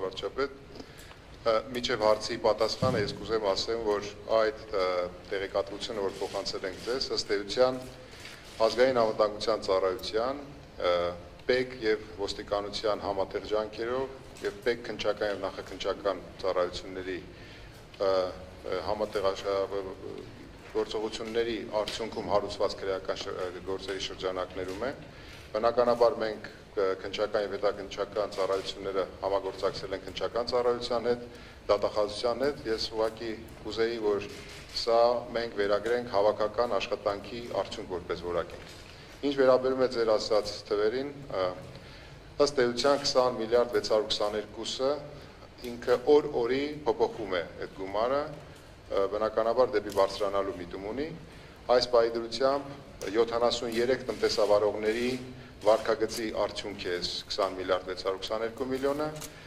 վարչապետ, միջև հարցի պատասխանը ես կուզեմ ասեմ, որ այդ տեղեկատվությունը, որ փոխանցել ենք ձեզ, ըստ էության ազգային անվտանգության ծառայության, ՊԵԿ եւ ոստիկանության համատեղ ջանքերով եւ ՊԵԿ քննչական եւ նախաքննչական ծառայությունների համատեղ գործողությունների արդյունքում հարուցված քրեական գործերի շրջանակներում է։ Բնականաբար մենք քննչական եւ հետաքննչական ծառայությունները համագործակցել են քննչական ծառայության հետ, դատախազության հետ, ես ուղղակի կուզեի, որ սա մենք վերագրենք հավաքական աշխատանքի արդյունք որպես որակենք։ Ինչ վերաբերում է ձեր ասած թվերին, ըստ էության 20 միլիարդ 622-ը ինքը օր-օրի փոփոխում է այդ գումարը, բնականաբար դեպի բարձրանալու միտում ունի, այս պայդրությամբ 73 տնտեսավարողների վարկագծի արդյունք է 20 միլիարդ 622 միլիոնը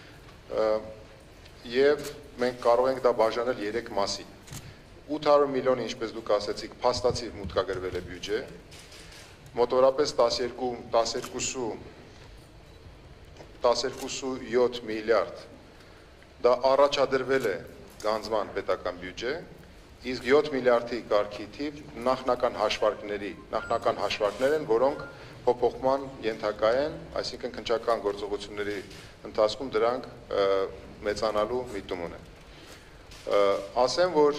եւ մենք կարող ենք դա բաժանել 3 մասի։ 800 միլիոնը, ինչպես դուք ասեցիք, փաստացի մուտքագրվել է բյուջե, մոտավորապես 12.7 միլիարդ դա առաջադրվել է գանձման պետական բյուջե, իսկ 7 միլիարդի կարգի թիվ նախնական հաշվարկներ են, որոնք փոփոխման ենթակա են, այսինքն քննչական գործողությունների ընթացքում դրանք մեծանալու միտում ունեն։ Ասեմ, որ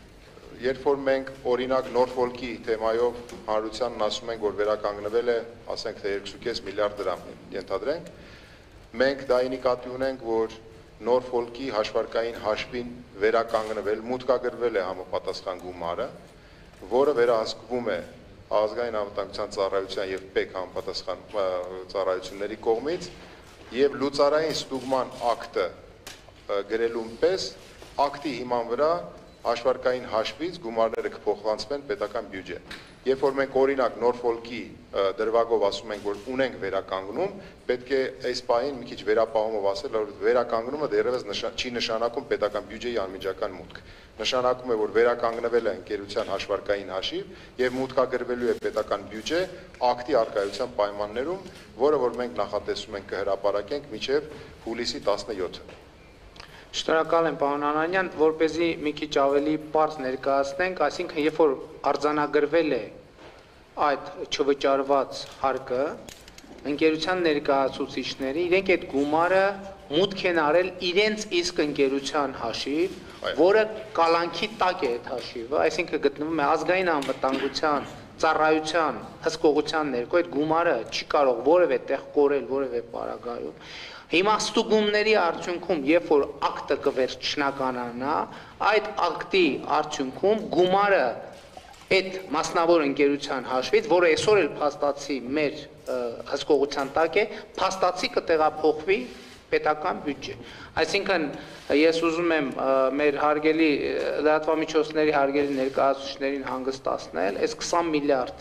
երբ որ մենք օրինակ Նորֆոլկի թեմայով հանրությանն ասում ենք, որ վերականգնվել է, ասենք թե 2.5 միլիարդ դրամ ենթադրենք, մենք դա նկատի ունենք, որ Նորֆոլկի հաշվարկային հաշվին վերականգնվել, մուտքագրվել է համապատասխան գումարը, որը վերահսկվում է ազգային անվտանգության ծառայության եւ ՊԵԿ համապատասխան ծառայությունների կողմից եւ լուծարային ստուգման ակտը գրելուն պես ակտի հիման վրա հաշվարկային հաշվից գումարները կփոխանցվեն պետական բյուջե։ Երբ որ մենք օրինակ Նորֆոլկի դրվագով ասում ենք, որ ունենք վերականգնում, պետք է այս պահին մի քիչ վերապահումով ասել, որ վերականգնումը դեռևս չի նշանակում պետական բյուջեի անմիջական մուտք։ Նշանակում է, որ վերականգնվել է ընկերության հաշվարկային հաշիվ եւ մուտքագրվելու է պետական բյուջե ակտի արկայության պայմաններում, որը որ մենք նախատեսում ենք կհրապարակենք մինչեւ հուլիսի 17-ը։ Շնորհակալ եմ, պարոն Անանյան, որպեսզի մի քիչ ավելի պարզ ներկայացնենք, այսինքն երբ որ արձանագրվել է այդ չվճարված հարկը, ընկերության ներկայացուցիչները իրենք այդ գումարը մուտք են արել իրենց իսկ ընկերության հաշիվ, որը կալանքի տակ է այդ հաշիվը, այսինքն գտնվում է ազգային անվտանգության ծառայության հսկողության ներքո, այդ գումարը չի կարող որևէ տեղ կորել որևէ պարագայում։ Հիմա ստուգումների արդյունքում, երբ որ ակտը կվերջնականանա, այդ ակտի արդյունքում գումարը այդ մասնավոր ընկերության հաշվից, որը այսօր էլ փաստացի մեր հսկողության տակ է, փաստացի կտեղափոխվի պետական բյուջե։ Այսինքն ես ուզում եմ մեր հարգելի լրատվամիջոցների հարգելի ներկայացուցիչներին հանգստացնել, այս 20 միլիարդ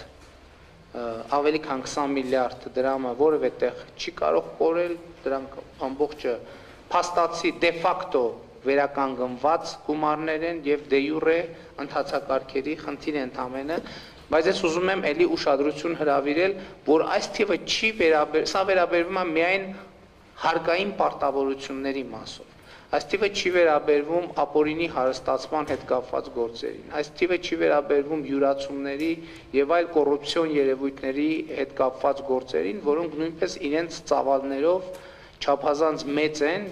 ավելի քան 20 միլիարդ դրամը որևէ տեղ չի կարող կորել, դրանք ամբողջը փաստացի դե ֆակտո վերականգնված գումարներ են եւ դե յուրե ընթացակարգերի խնդիր են ընդամենը, բայց ես ուզում եմ ելի ուշադրություն հրավիրել, որ այս թիվը չի սա վերաբերվում է միայն հարկային պարտավորությունների մասով։ Այս թիվը չի վերաբերվում ապօրինի հարստացման հետ կապված գործերին, այս թիվը չի վերաբերվում յուրացումների եւ այլ կոռուպցիոն երևույթների հետ կապված գործերին, որոնք նույնպես իրենց ծավալներով չափազանց մեծ են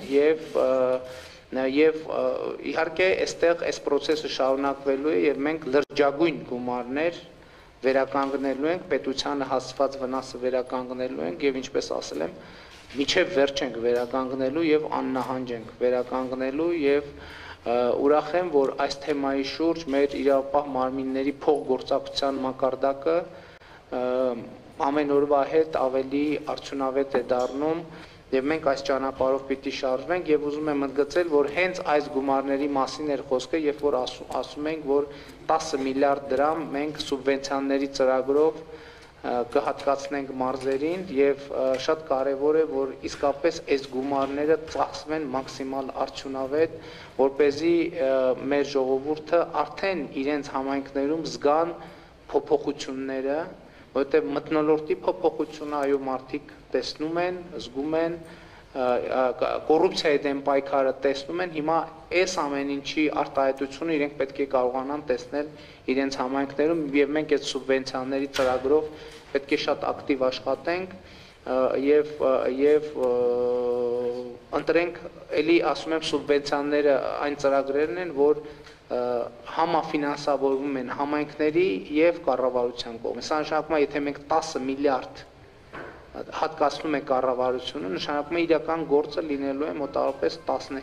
եւ իհարկե այստեղ այս process-ը շարունակվելու է եւ մենք լրջագույն գումարներ վերականգնելու ենք, պետությանը հասցված վնասը վերականգնելու ենք եւ ինչպես ասել եմ, միջև վերջ ենք վերականգնելու եւ աննահանջ ենք վերականգնելու եւ ուրախ եմ, որ այս թեմայի շուրջ մեր իրավապահ մարմինների փոխգործակցության մակարդակը ամեն օրվա հետ ավելի արդյունավետ է դառնում եւ մենք այս ճանապարհով պիտի շարժվենք եւ ուզում եմ ընդգծել, որ հենց այս գումարների մասին էր խոսքը, երբ որ ասում ենք, որ 10 միլիարդ դրամ մենք սուբվենցիաների ծրագրով կհատկացնենք մարզերին եւ շատ կարեւոր է, որ իսկապես այս գումարները ծախսվեն մաքսիմալ արդյունավետ, որպեսզի մեր ժողովուրդը արդեն իրենց համայնքներում զգան փոփոխությունները, որովհետեւ մթնոլորտի փոփոխությունը այո մարդիկ տեսնում են, զգում են կոռուպցիայի դեմ պայքարը տեսնում են, հիմա այս ամեն ինչի արտահայտությունը իրենք պետք է կարողանան տեսնել իրենց համայնքներում եւ մենք այդ սուբվենցիաների ծրագրով պետք է շատ ակտիվ աշխատենք եւ ընտրենք էլի ասում եմ սուբվենցիաները այն ծրագրերն են, որ համաֆինանսավորվում են համայնքների եւ կառավարության կողմից։ Սա նշանակում է, եթե մենք 10 միլիարդ հատկացնում է կառավարությունը, նշանակում է իրական գործը լինելու է մոտավորապես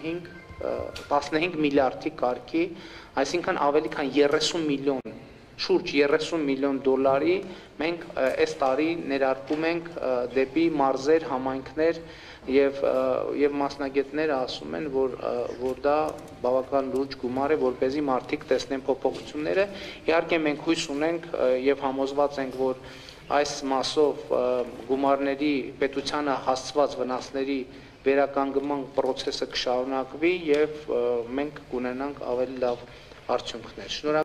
15 միլիարդի կարգի, այսինքն ավելի քան 30 միլիոն, շուրջ 30 միլիոն դոլարի մենք այս տարի ներարկում ենք դեպի մարզեր, համայնքներ եւ մասնագետները ասում են, որ դա բավական լուրջ գումար է, որպեսզի մարդիկ տեսնեն փոփոխությունները։ Իհարկե մենք հույս ունենք եւ համոզված ենք, որ այս մասով գումարների պետությանը հասցված վնասների վերականգնման process-ը կշարունակվի եւ մենք կունենանք ավելի լավ արդյունքներ։